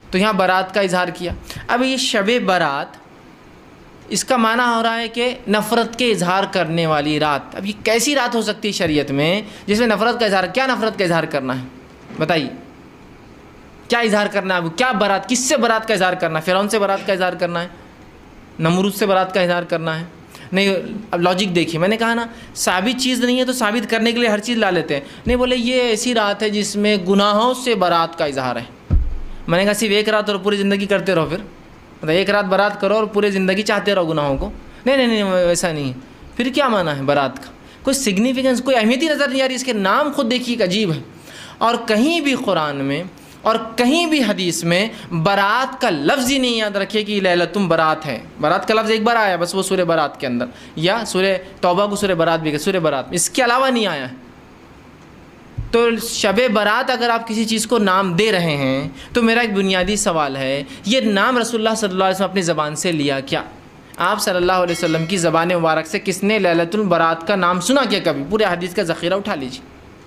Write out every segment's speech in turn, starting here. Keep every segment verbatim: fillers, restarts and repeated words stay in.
تو یہاں برات کا اظہار کیا۔ اب یہ شب برات اس کا معنی ہو رہا ہے کہ نفرت کے اظہار کرنے والی رات۔ اب یہ کیسی رات ہو سکتی ہے شریعت میں جس میں نفرت کا اظہار؟ کیا نفرت کا اظہار کرنا ہے بتائیے؟ کیا اظہار کرنا ہے؟ کیا برات؟ کس سے برات کا اظہار کرنا ہے؟ فرعون سے برات کا اظہار کرنا ہے؟ نمرود سے برات کا اظہار کرنا ہے؟ نہیں۔ اب لاجک دیکھیے، میں نے کہا نا ثابت چیز نہیں ہے تو ثابت کرنے کے لیے ہر چیز لا لیتے ہیں۔ نہیں، بولے یہ ایسی رات ہے جس میں گناہوں سے برات کا اظہار ہے۔ میں نے کہا صرف ایک رات اور پوری زندگی کرتے رہو، پھر مطلب ایک رات برات کرو اور پوری زندگی چاہتے رہو گناہوں کو؟ نہیں نہیں نہیں، ویسا نہیں ہے۔ پھر کیا معنی ہے برات کا؟ کوئی سگنیفیکنس، کوئی اہمیت ہی نظر نہیں آ رہی۔ اس کے نام خود دیکھیے ایک عجیب ہے، اور کہیں بھی قرآن میں اور کہیں بھی حدیث میں برات کا لفظ ہی نہیں یاد رکھے کہ لیلۃ برات ہے۔ برات کا لفظ ایک بار آیا بس، وہ سورہ برات کے اندر، یا سورہ توبہ کو سورہ برات بھی کہ سورہ برات، اس کے علاوہ نہیں آیا ہے۔ تو شب برات اگر آپ کسی چیز کو نام دے رہے ہیں تو میرا ایک بنیادی سوال ہے، یہ نام رسول اللہ صلی اللہ علیہ وسلم اپنی زبان سے لیا کیا؟ آپ صلی اللہ علیہ وسلم کی زبان مبارک سے کس نے لیلۃ البرات کا نام سنا کیا کبھی؟ پورے حدیث کا ذخیرہ اٹھا لیجیے۔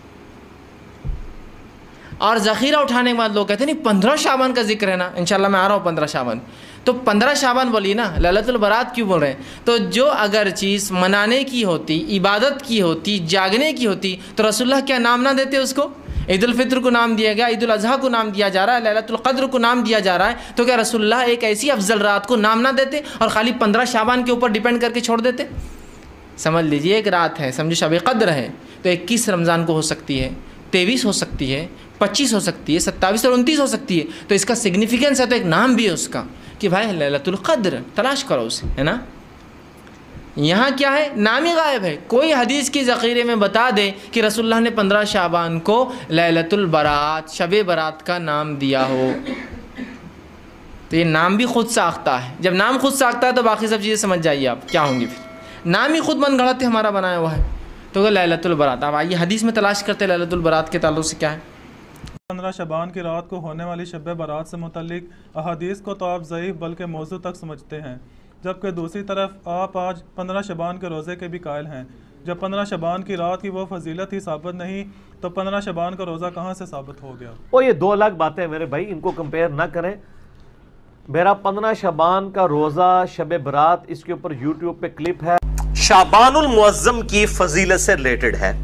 اور ذخیرہ اٹھانے کے بعد لوگ کہتے ہیں نہیں پندرہ شعبان کا ذکر ہے نا، انشاءاللہ میں آ رہا ہوں پندرہ شعبان، تو پندرہ شعبان بولیے نا، لیلۃ البرات کیوں بول رہے ہیں؟ تو جو اگر چیز منانے کی ہوتی، عبادت کی ہوتی، جاگنے کی ہوتی تو رسول اللہ کیا نام نہ دیتے اس کو؟ عید الفطر کو نام دیا گیا، عید الاضحیٰ کو نام دیا جا رہا ہے، لیلۃ القدر کو نام دیا جا رہا ہے، تو کیا رسول اللہ ایک ایسی افضل رات کو نام نہ دیتے اور خالی پندرہ شعبان کے اوپر ڈیپینڈ کر کے چھوڑ دیتے؟ سمجھ لیجیے ایک رات ہے، سمجھو شب قدر ہے، تو اکیس رمضان کو ہو سکتی ہے، تیئیس ہو سکتی ہے، پچیس ہو سکتی ہے، ستاویس اور انتیس ہو سکتی ہے، تو اس کا سگنیفیکنس ہے، تو ایک نام بھی ہے اس کا کہ بھائی لیلۃ القدر، تلاش کرو اسے، ہے نا؟ یہاں کیا ہے؟ نام ہی غائب ہے۔ کوئی حدیث کی ذخیرے میں بتا دے کہ رسول اللہ نے پندرہ شعبان کو لیلۃ البرات، شب برات کا نام دیا ہو، تو یہ نام بھی خود ساختہ ہے۔ جب نام خود ساختہ ہے تو باقی سب چیزیں سمجھ جائیے آپ کیا ہوں گی۔ پھر نام ہی خود من گھڑت ہے، ہمارا بنایا ہوا ہے، تو لیلۃ البرات۔ اب آئیے حدیث میں تلاش کرتے لیلۃ البرات کے تعلق سے کیا ہے۔ پندرہ شعبان کی رات کو ہونے والی شب برات سے متعلق احادیث کو تو آپ ضعیف بلکہ موضوع تک سمجھتے ہیں، جبکہ دوسری طرف آپ آج پندرہ شعبان کے روزے کے بھی قائل ہیں۔ جب پندرہ شعبان کی رات کی وہ فضیلت ہی ثابت نہیں تو پندرہ شعبان کا روزہ کہاں سے ثابت ہو گیا؟ وہ یہ دو الگ باتیں میرے بھائی، ان کو کمپیئر نہ کریں۔ میرا پندرہ شعبان کا روزہ شب برات، اس کے اوپر یوٹیوب پہ کلپ ہے، شعبان المعظم کی فضیلت سے ریلیٹڈ ہے،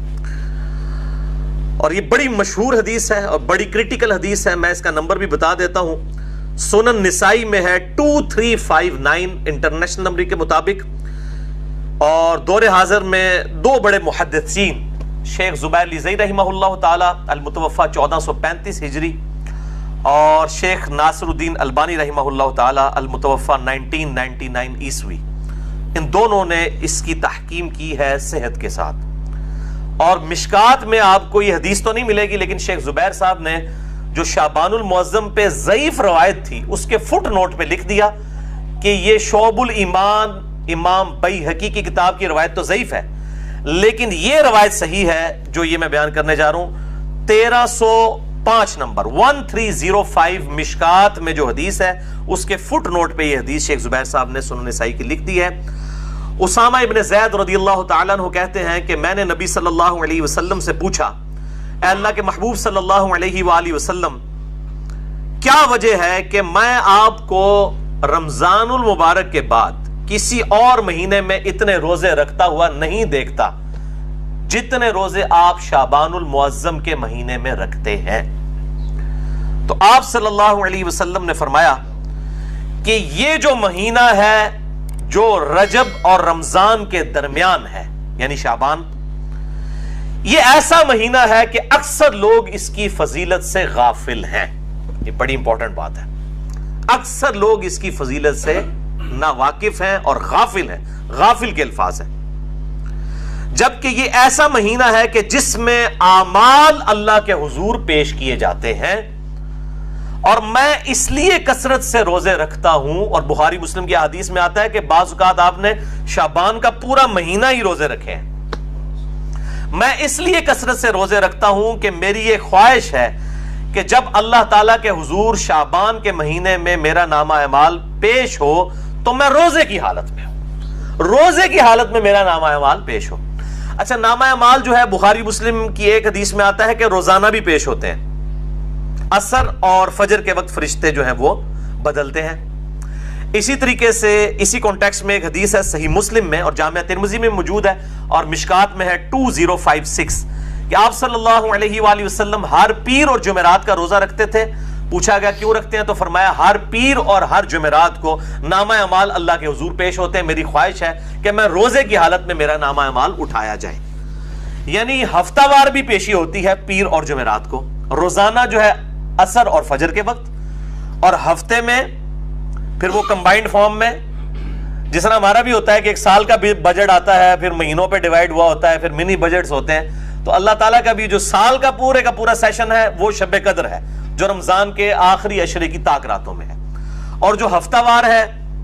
اور یہ بڑی مشہور حدیث ہے اور بڑی کریٹیکل حدیث ہے۔ میں اس کا نمبر بھی بتا دیتا ہوں، سنن نسائی میں ہے two three five nine international number کے مطابق، اور دور حاضر میں دو بڑے محدثین، شیخ زبیر لیزئی رحمہ اللہ تعالی المتوفہ چودہ سو پینتیس ہجری، اور شیخ ناصر الدین البانی رحمہ اللہ تعالی المتوفہ نائنٹین نائنٹی نائن عیسوی، ان دونوں نے اس کی تحکیم کی ہے صحت کے ساتھ۔ اور مشکات میں آپ کو یہ حدیث تو نہیں ملے گی، لیکن شیخ زبیر صاحب نے جو شعبان المعظم پہ ضعیف روایت تھی اس کے فٹ نوٹ پہ لکھ دیا کہ یہ شعب الایمان امام بیہقی کی کتاب کی روایت تو ضعیف ہے، لیکن یہ روایت صحیح ہے جو یہ میں بیان کرنے جا رہا ہوں۔ تیرہ سو پانچ number one three zero five مشکات میں جو حدیث ہے اس کے فٹ نوٹ پہ یہ حدیث شیخ زبیر صاحب نے سنن نسائی کی لکھ دی ہے۔ اسامہ ابن زید رضی اللہ تعالیٰ عنہ کہتے ہیں کہ میں نے نبی صلی اللہ علیہ وسلم سے پوچھا، اے اللہ کے محبوب صلی اللہ علیہ وآلہ وسلم، کیا وجہ ہے کہ میں آپ کو رمضان المبارک کے بعد کسی اور مہینے میں اتنے روزے رکھتا ہوا نہیں دیکھتا جتنے روزے آپ شعبان المعظم کے مہینے میں رکھتے ہیں؟ تو آپ صلی اللہ علیہ وسلم نے فرمایا کہ یہ جو مہینہ ہے جو رجب اور رمضان کے درمیان ہے، یعنی شعبان، یہ ایسا مہینہ ہے کہ اکثر لوگ اس کی فضیلت سے غافل ہیں۔ یہ بڑی امپورٹنٹ بات ہے، اکثر لوگ اس کی فضیلت سے ناواقف ہیں اور غافل ہیں، غافل کے الفاظ ہیں، جبکہ یہ ایسا مہینہ ہے کہ جس میں اعمال اللہ کے حضور پیش کیے جاتے ہیں، اور میں اس لیے کثرت سے روزے رکھتا ہوں، اور بخاری مسلم کی حدیث میں آتا ہے کہ بعض اوقات آپ نے شعبان کا پورا مہینہ ہی روزے رکھے ہیں۔ میں اس لیے کثرت سے روزے رکھتا ہوں کہ میری یہ خواہش ہے کہ جب اللہ تعالیٰ کے حضور شعبان کے مہینے میں میرا نامہ اعمال پیش ہو تو میں روزے کی حالت میں ہوں، روزے کی حالت میں میرا نامہ اعمال پیش ہو۔ اچھا، نامہ اعمال جو ہے بخاری مسلم کی ایک حدیث میں آتا ہے کہ روزانہ بھی پیش ہوتے ہیں، असर और फजर के वक्त फरिश्ते जो हैं वो बदलते हैं। इसी तरीके से इसी कॉन्टेक्स्ट में एक हदीस है सही मुस्लिम में और जामिया तिरमिज़ी में मौजूद है और मिशकात में है टू ज़ीरो फाइव सिक्स कि आप सल्लल्लाहु अलैहि वसल्लम हर पीर और जुमेरात का रोजा रखते थे। पूछा गया क्यों रखते हैं, तो फरमाया हर पीर और हर जुमेरात को नामा अमाल अल्लाह के हुजूर पेश होते हैं, मेरी ख्वाहिश है कि मैं रोजे की हालत में मेरा नामा अमाल उठाया जाए। यानी हफ्तावार भी पेशी होती है पीर और जुमेरात को, रोजाना जो है असर और फजर के वक्त, और हफ्ते में फिर वो कंबाइंड फॉर्म में, जिस तरह हमारा भी होता है कि एक साल का भी बजट आता है, फिर महीनों पे डिवाइड हुआ होता है, फिर मिनी बजट्स होते हैं। तो अल्लाह ताला का भी जो साल का पूरे का पूरा सेशन है वो शब कदर है, जो रमजान के आखिरी अशरे की ताक रातों में है। और जो हफ्तावार है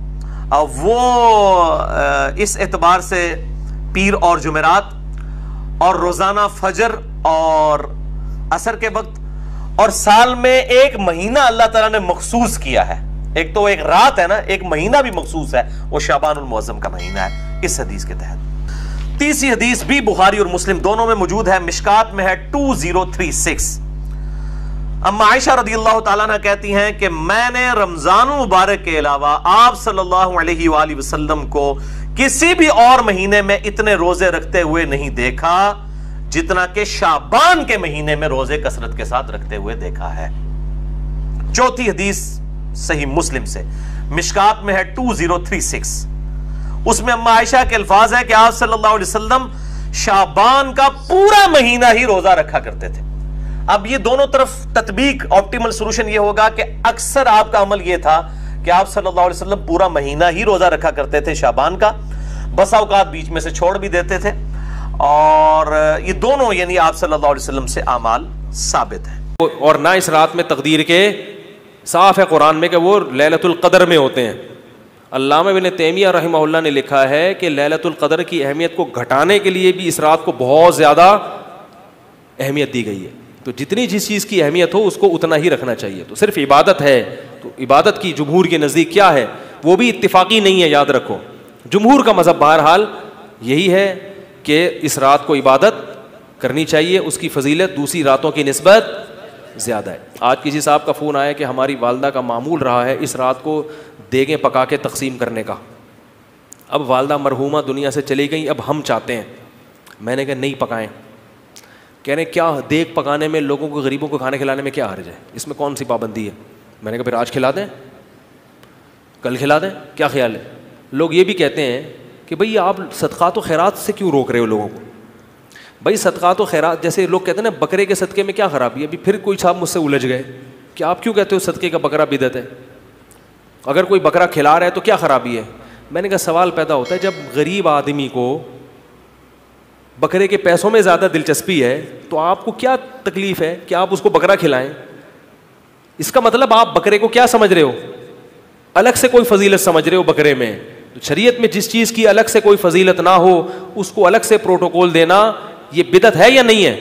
वो इस एतबार से पीर और जुमेरात और रोजाना फजर और असर के वक्त, और साल में एक महीना अल्लाह ताला ने मखसूस किया है। एक तो एक रात है ना, एक महीना भी मखसूस है, वो शाबानुल मुअज़्ज़म का महीना है इस हदीस के तहत। तीसरी हदीस भी बुखारी और मुस्लिम दोनों में मौजूद है, मिशकात में है टू ज़ीरो थ्री सिक्स। अम्मा आयशा रज़ियल्लाहु ताला अन्हा कहती हैं कि मैंने रमजान मुबारक के अलावा आप सल्लल्लाहु अलैहि वसल्लम को किसी भी और महीने में इतने रोजे रखते हुए नहीं देखा जितना कि शाबान के महीने में रोजे कसरत के साथ रखते हुए देखा है। चौथी हदीस सही मुस्लिम से, मिशकात में है टू ज़ीरो थ्री सिक्स। उसमें अम्मा आयशा के अल्फाज है कि आप सल्लल्लाहु अलैहि वसल्लम शाबान का पूरा महीना ही रोजा रखा करते थे। अब ये दोनों तरफ तत्बीक ऑप्टिमल सोल्यूशन ये होगा कि अक्सर आपका अमल ये था कि आप सल्लल्लाहु अलैहि वसल्लम पूरा महीना ही रोजा रखा करते थे शाबान का, बसा औकात बीच में से छोड़ भी देते थे, और ये दोनों यानी आप सल्लल्लाहु अलैहि वसल्लम से आमाल साबित है। और ना इस रात में तकदीर के साफ है कुरान में कि वो लैलतुल क़द्र में होते हैं। अल्लामा इब्न तैमिया रहमहुल्लाह ने लिखा है कि लैलतुल क़द्र की अहमियत को घटाने के लिए भी इस रात को बहुत ज़्यादा अहमियत दी गई है। तो जितनी जिस चीज़ की अहमियत हो उसको उतना ही रखना चाहिए। तो सिर्फ इबादत है, तो इबादत की जुमहूर के नज़दीक क्या है, वो भी इत्तिफाकी नहीं है, याद रखो। जुमहूर का मज़हब बहरहाल यही है कि इस रात को इबादत करनी चाहिए, उसकी फजीलत दूसरी रातों की निस्बत ज़्यादा है। आज किसी साहब का फ़ोन आया कि हमारी वालदा का मामूल रहा है इस रात को देगें पका के तकसीम करने का। अब वालदा मरहूमा दुनिया से चली गई, अब हम चाहते हैं। मैंने कहा नहीं पकाएं। कह रहे क्या देग पकाने में, लोगों को गरीबों को खाने खिलाने में क्या हर्ज है, इसमें कौन सी पाबंदी है। मैंने कहा फिर आज खिला दें, कल खिला दें, क्या ख्याल है। लोग ये भी कहते हैं कि भाई आप सदक़ात व खैरात से क्यों रोक रहे हो लोगों को। भाई सदक़ात व खैरात, जैसे लोग कहते हैं ना बकरे के सदक़े में क्या ख़राबी है। अभी फिर कोई साहब मुझसे उलझ गए कि आप क्यों कहते हो सदक़े का बकरा बिदअत है, अगर कोई बकरा खिला रहा है तो क्या ख़राबी है। मैंने कहा सवाल पैदा होता है, जब गरीब आदमी को बकरे के पैसों में ज़्यादा दिलचस्पी है तो आपको क्या तकलीफ़ है कि आप उसको बकरा खिलाएं। इसका मतलब आप बकरे को क्या समझ रहे हो, अलग से कोई फजीलत समझ रहे हो बकरे में। तो शरीयत में जिस चीज़ की अलग से कोई फजीलत ना हो उसको अलग से प्रोटोकॉल देना ये बिदअत है या नहीं है।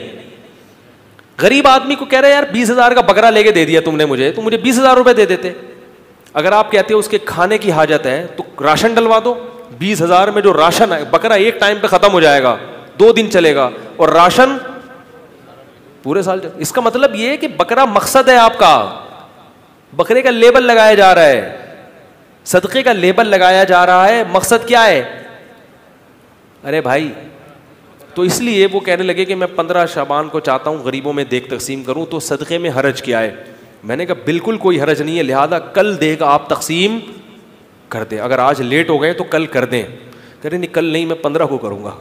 गरीब आदमी को कह रहे यार बीस हज़ार का बकरा लेके दे दिया तुमने मुझे, तो मुझे बीस हज़ार रुपये दे देते। अगर आप कहते हो उसके खाने की हाजत है तो राशन डलवा दो। बीस हज़ार में जो राशन है, बकरा एक टाइम पे ख़त्म हो जाएगा, दो दिन चलेगा, और राशन पूरे साल चलेगा। इसका मतलब ये है कि बकरा मकसद है आपका, बकरे का लेबल लगाया जा रहा है, सदक़े का लेबल लगाया जा रहा है, मकसद क्या है। अरे भाई, तो इसलिए वो कहने लगे कि मैं पंद्रह शाबान को चाहता हूँ गरीबों में देख तकसीम करूँ, तो सदक़े में हरज क्या है। मैंने कहा बिल्कुल कोई हरज नहीं है, लिहाजा कल देख आप तकसीम कर दें। अगर आज लेट हो गए तो कल कर दें। कह रहे नहीं कल नहीं, मैं पंद्रह को करूँगा।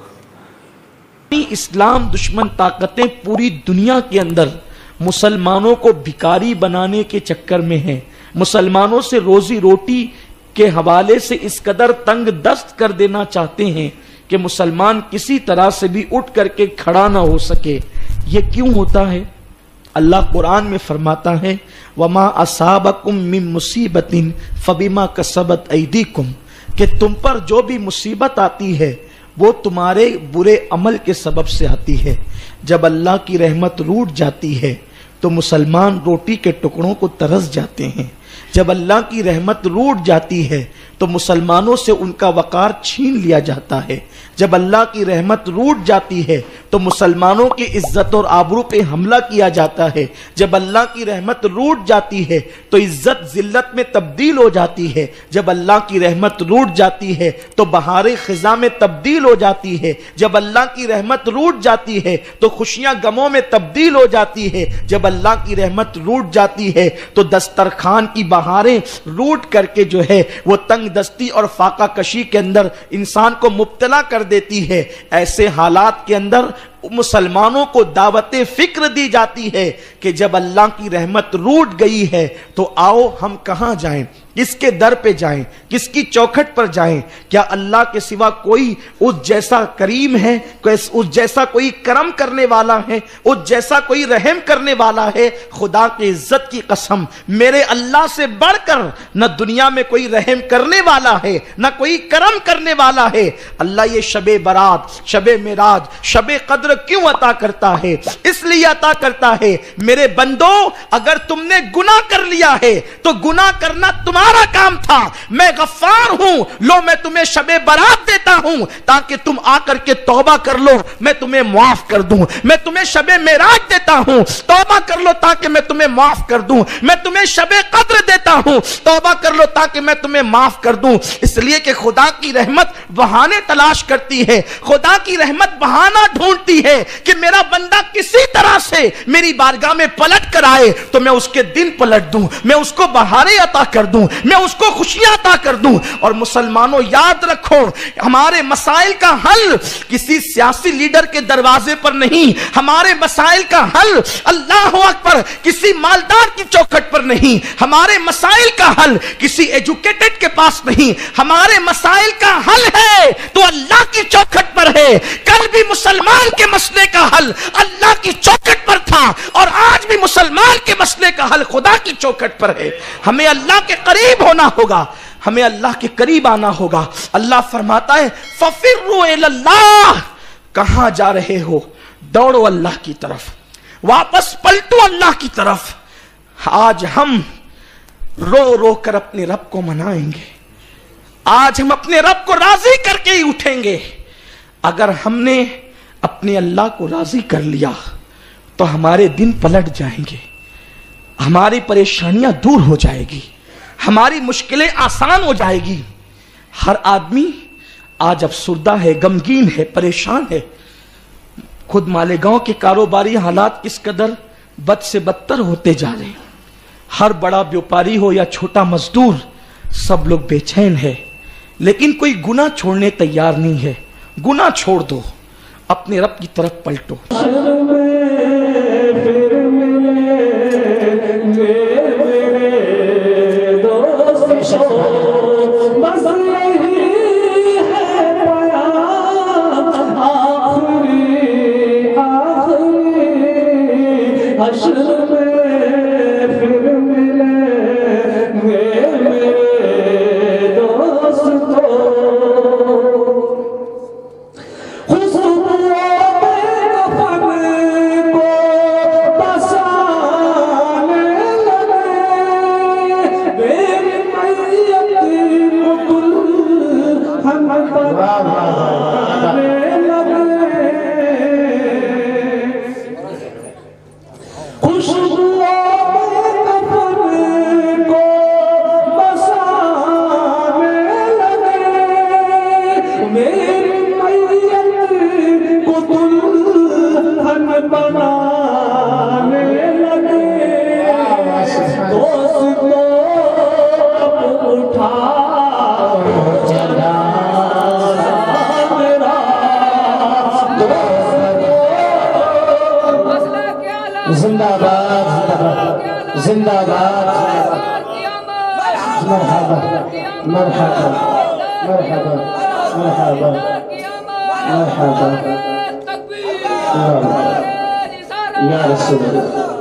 इस्लाम दुश्मन ताकतें पूरी दुनिया के अंदर मुसलमानों को भिखारी बनाने के चक्कर में हैं। मुसलमानों से रोजी रोटी के हवाले से इस कदर तंग दस्त कर देना चाहते हैं कि मुसलमान किसी तरह से भी उठ करके खड़ा ना हो सके। ये क्यों होता है? अल्लाह कुरान में फरमाता है वमा असाबकुम मिन मुसीबतिन फबिमा कसबत ऐदीकुम, कि तुम पर जो भी मुसीबत आती है वो तुम्हारे बुरे अमल के सबब से आती है। जब अल्लाह की रहमत रूठ जाती है तो मुसलमान रोटी के टुकड़ों को तरस जाते हैं। जब अल्लाह की रहमत रूठ जाती है तो मुसलमानों से उनका वकार छीन लिया जाता है। जब अल्लाह की रहमत रूठ जाती है تو مسلمانوں کی عزت اور آبرو پہ حملہ کیا جاتا ہے. جب اللہ کی رحمت روٹ جاتی ہے تو عزت ذلت میں تبدیل ہو جاتی ہے. جب اللہ کی رحمت روٹ جاتی ہے تو بہار خزاں میں تبدیل ہو جاتی ہے. جب اللہ کی رحمت روٹ جاتی ہے تو خوشیاں غموں میں تبدیل ہو جاتی ہے. جب اللہ کی رحمت روٹ جاتی ہے تو دسترخوان کی بہاریں روٹ کر کے جو ہے وہ تنگ دستی اور فاقہ کشی کے اندر انسان کو مبتلا کر دیتی ہے. ایسے حالات کے اندر مسلمانوں کو دعوت فکر دی جاتی ہے کہ جب اللہ کی رحمت روٹ گئی ہے تو آؤ ہم کہاں جائیں, کس کے در پہ جائیں, کس کی چوکھٹ پر جائیں. کیا اللہ کے سوا کوئی اس جیسا کریم ہے, اس جیسا کوئی کرم کرنے والا ہے, اس جیسا کوئی رحم کرنے والا ہے؟ خدا کی عزت کی قسم, میرے اللہ سے بڑھ کر نہ دنیا میں کوئی رحم کرنے والا ہے نہ کوئی کرم کرنے والا ہے. اللہ یہ شب برات, شب معراج, شب قدر کیوں عطا کرتا ہے؟ اس لیے عطا کرتا ہے میرے بندو اگر تم نے گناہ کر لیا ہے تو گناہ کرنا تمہارا کام تھا. میں غفار ہوں, لو میں تمہیں شب برات دیتا ہوں تاکہ تم آ کر کے توبہ کر لو, میں تمہیں معاف کر دوں. میں تمہیں شب معراج دیتا ہوں, توبہ کر لو تاکہ میں تمہیں معاف کر دوں. میں تمہیں شب قدر دیتا ہوں, توبہ کر لو تاکہ میں تمہیں معاف کر دوں. اس لیے کہ خدا کی رحمت بہانے تلاش کرتی ہے, خدا کی رحمت بہانہ ڈھونڈتی ہے کہ میرا بندہ کسی طرح سے میری بارگاہ میں پلٹ کر آئے تو میں اس کے دن پلٹ دوں, میں اس کو بہاریں عطا کر دوں, میں اس کو خوشیاں عطا کر دوں. اور مسلمانوں یاد رکھو, ہمارے مسائل کا حل کسی سیاسی لیڈر کے دروازے پر نہیں, ہمارے مسائل کا حل اللہ اکبر کسی مالدار کی چوکھٹ پر نہیں, ہمارے مسائل کا حل کسی ایجوکیٹڈ کے پاس نہیں, ہمارے مسائل کا حل ہے تو اللہ کی چوکھٹ پر ہے. کل بھی مسلمان کے مسئلے کا حل اللہ کی چوکھٹ پر تھا اور آج بھی مسلمان کے مسئلے کا حل خدا کی چوکھٹ پر ہے. ہمیں اللہ کے قریب ہونا ہوگا, ہمیں اللہ کے قریب آنا ہوگا. اللہ فرماتا ہے فَفِرُّوا إِلَى اللَّهِ, کہاں جا رہے ہو؟ دوڑو اللہ کی طرف, واپس پلٹو اللہ کی طرف. آج ہم رو رو کر اپنے رب کو منائیں گے, آج ہم اپنے رب کو راضی کر کے ہی اٹھیں گے. اگر ہم نے اپنے اللہ کو راضی کر لیا تو ہمارے دن پلٹ جائیں گے, ہماری پریشانیاں دور ہو جائے گی, ہماری مشکلیں آسان ہو جائے گی. ہر آدمی آج افسردہ ہے, غمگین ہے, پریشان ہے. خود مالیگاؤں کے کاروباری حالات کس قدر بد سے بدتر ہوتے جا رہے ہیں. ہر بڑا بیوپاری ہو یا چھوٹا مزدور, سب لوگ بے چین ہے, لیکن کوئی گناہ چھوڑنے تیار نہیں ہے. گناہ چھوڑ دو, اپنے رب کی طرف پلٹو. زندہ باد زندہ باد مرحبا مرحبا مرحبا مرحبا مرحبا یا رسول اللہ.